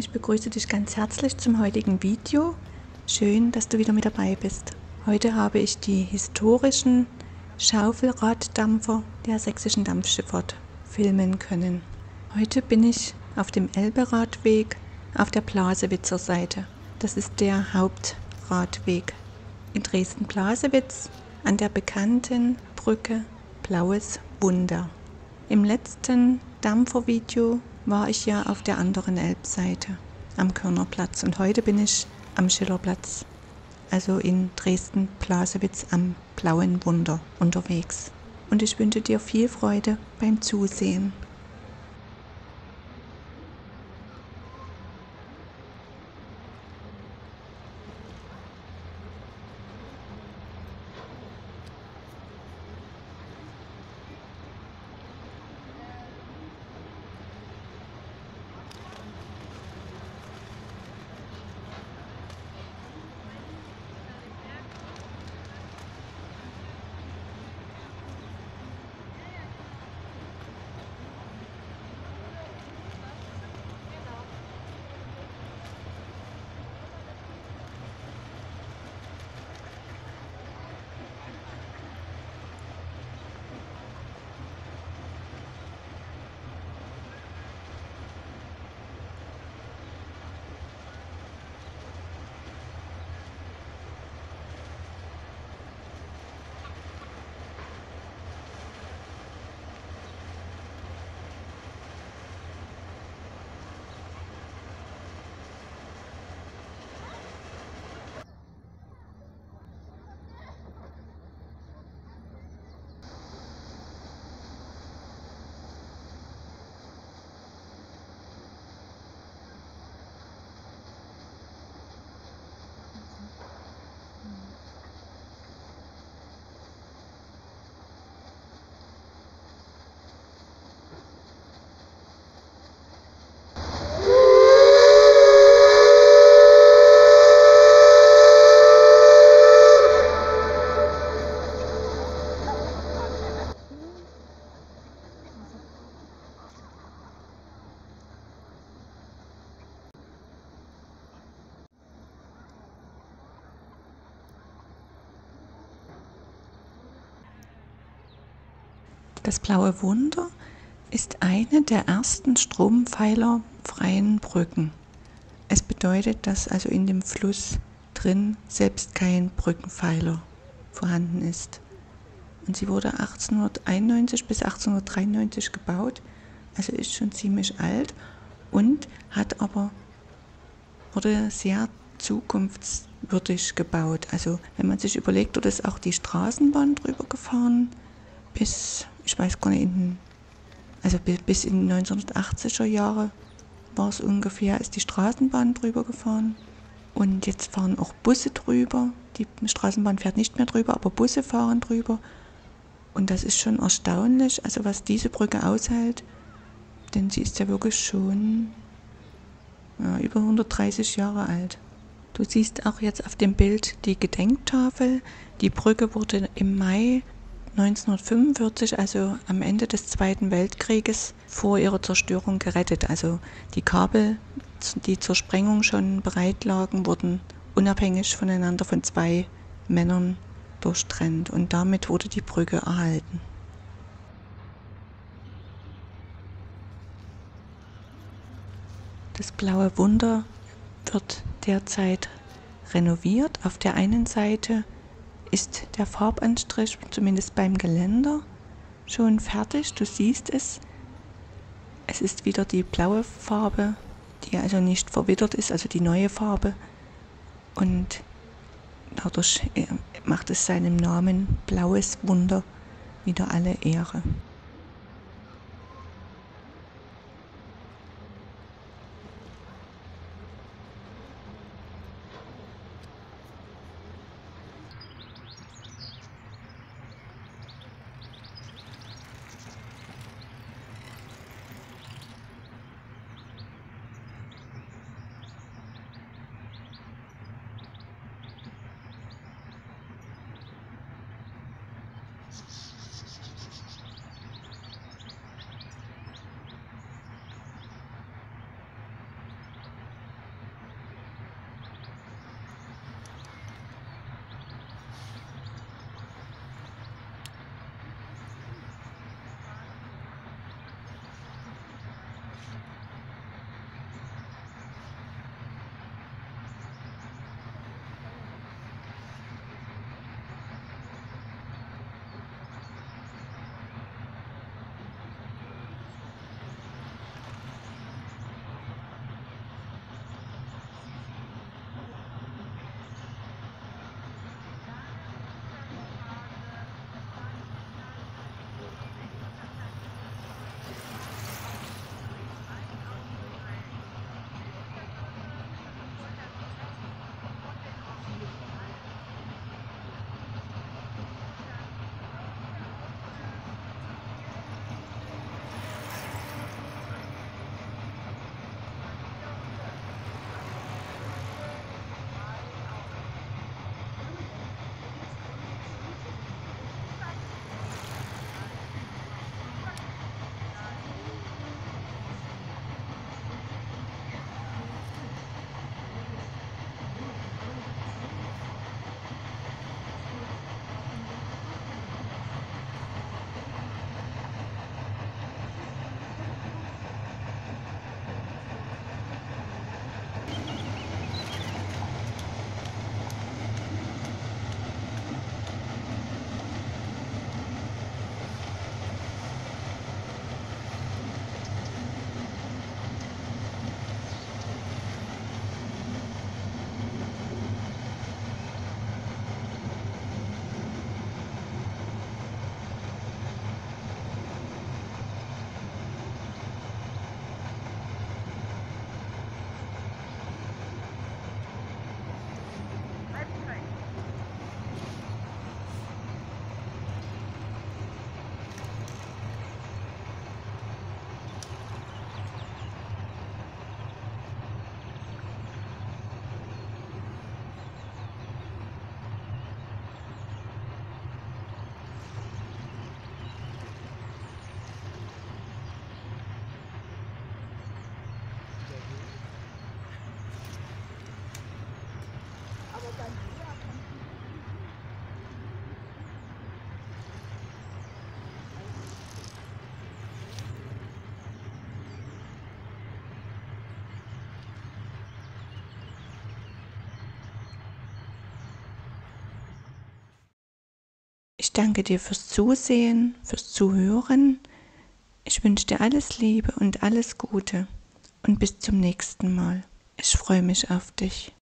Ich begrüße dich ganz herzlich zum heutigen Video. Schön, dass du wieder mit dabei bist. Heute habe ich die historischen Schaufelraddampfer der Sächsischen Dampfschifffahrt filmen können. Heute bin ich auf dem Elberadweg auf der Blasewitzer Seite. Das ist der Hauptradweg in Dresden-Blasewitz an der bekannten Brücke Blaues Wunder. Im letzten Dampfervideo war ich ja auf der anderen Elbseite am Körnerplatz und heute bin ich am Schillerplatz, also in Dresden-Blasewitz am Blauen Wunder unterwegs. Und ich wünsche dir viel Freude beim Zusehen. Das Blaue Wunder ist eine der ersten strompfeilerfreien Brücken. Es bedeutet, dass also in dem Fluss drin selbst kein Brückenpfeiler vorhanden ist. Und sie wurde 1891 bis 1893 gebaut, also ist schon ziemlich alt und wurde sehr zukunftswürdig gebaut. Also wenn man sich überlegt, dort ist auch die Straßenbahn drüber gefahren, bis in die 1980er Jahre war es ungefähr, ist die Straßenbahn drüber gefahren. Und jetzt fahren auch Busse drüber. Die Straßenbahn fährt nicht mehr drüber, aber Busse fahren drüber. Und das ist schon erstaunlich, also was diese Brücke aushält, denn sie ist ja wirklich schon über 130 Jahre alt. Du siehst auch jetzt auf dem Bild die Gedenktafel. Die Brücke wurde im Mai 1945, also am Ende des Zweiten Weltkrieges, vor ihrer Zerstörung gerettet. Also die Kabel, die zur Sprengung schon bereit lagen, wurden unabhängig voneinander von zwei Männern durchtrennt und damit wurde die Brücke erhalten. Das Blaue Wunder wird derzeit renoviert. Auf der einen Seite ist der Farbanstrich, zumindest beim Geländer, schon fertig. Du siehst es. Es ist wieder die blaue Farbe, die also nicht verwittert ist, also die neue Farbe. Und dadurch macht es seinem Namen Blaues Wunder wieder alle Ehre. Ich danke dir fürs Zusehen, fürs Zuhören. Ich wünsche dir alles Liebe und alles Gute und bis zum nächsten Mal. Ich freue mich auf dich.